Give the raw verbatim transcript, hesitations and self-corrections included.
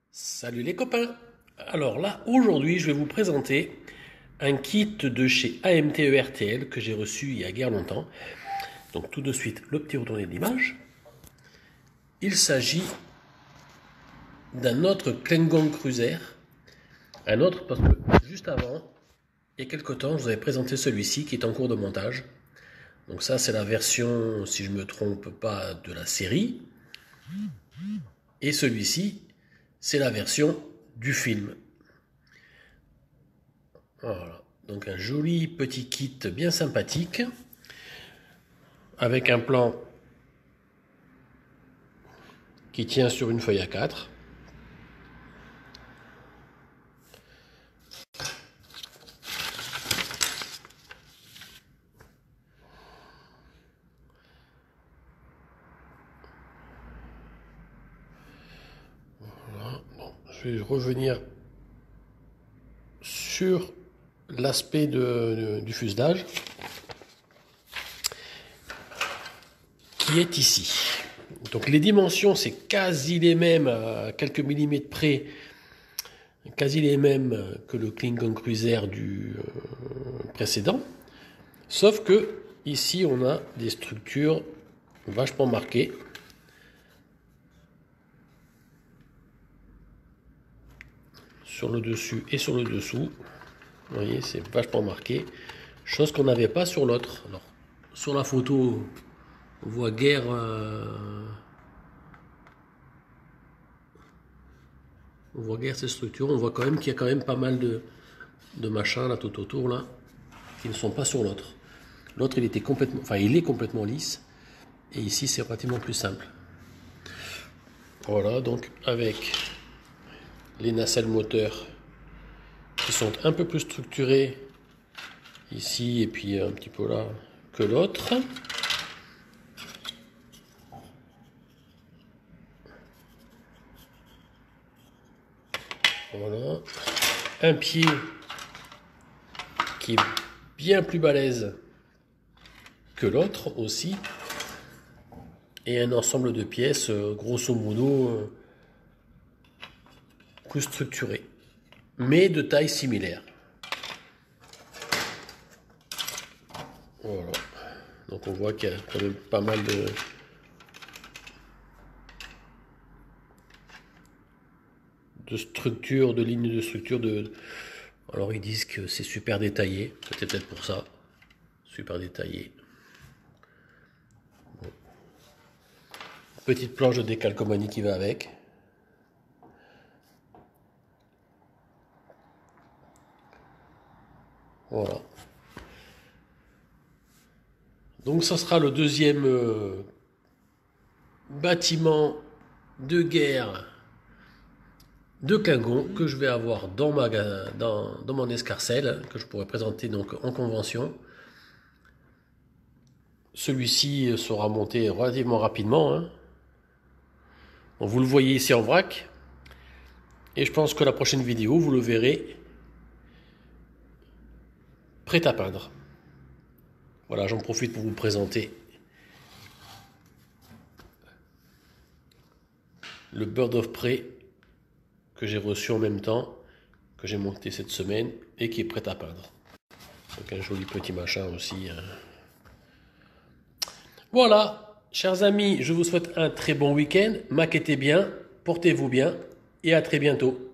Salut les copains! Alors là, aujourd'hui, je vais vous présenter un kit de chez A M T E R T L que j'ai reçu il y a guère longtemps. Donc tout de suite, le petit retourné d'image. Il s'agit d'un autre Klingon Cruiser. Un autre parce que juste avant, il y a quelques temps, je vous avais présenté celui-ci qui est en cours de montage. Donc ça, c'est la version, si je ne me trompe pas, de la série. Et celui-ci, c'est la version du film. Voilà, donc un joli petit kit bien sympathique avec un plan qui tient sur une feuille A quatre. Voilà. Bon, je vais revenir sur l'aspect de, de, du fuselage qui est ici. Donc les dimensions, c'est quasi les mêmes, à quelques millimètres près, quasi les mêmes que le Klingon Cruiser du euh, précédent, sauf que ici on a des structures vachement marquées. Sur le dessus et sur le dessous, vous voyez, c'est vachement marqué, chose qu'on n'avait pas sur l'autre. Alors sur la photo, on voit guère euh, on voit guère ces structures. On voit quand même qu'il y a quand même pas mal de, de machins là tout autour là qui ne sont pas sur l'autre. L'autre il était complètement, enfin il est complètement lisse, et ici c'est relativement plus simple. Voilà, donc avec les nacelles moteurs qui sont un peu plus structurées ici et puis un petit peu là que l'autre. Voilà, un pied qui est bien plus balèze que l'autre aussi, et un ensemble de pièces grosso modo plus structuré, mais de taille similaire. Voilà, donc on voit qu'il y a quand même pas mal de de structure, de lignes de structure. De alors ils disent que c'est super détaillé, c'était peut-être pour ça, super détaillé. Bon. Petite planche de décalcomanie qui va avec. Voilà. Donc ça sera le deuxième euh, bâtiment de guerre de Klingon que je vais avoir dans, ma, dans, dans mon escarcelle, que je pourrais présenter donc en convention. Celui-ci sera monté relativement rapidement, hein. Donc vous le voyez ici en vrac, et je pense que la prochaine vidéo, vous le verrez prêt à peindre. Voilà, j'en profite pour vous présenter le Bird of Prey que j'ai reçu en même temps, que j'ai monté cette semaine et qui est prêt à peindre. Donc un joli petit machin aussi. Voilà, chers amis, je vous souhaite un très bon week-end. Maquettez bien, portez-vous bien et à très bientôt.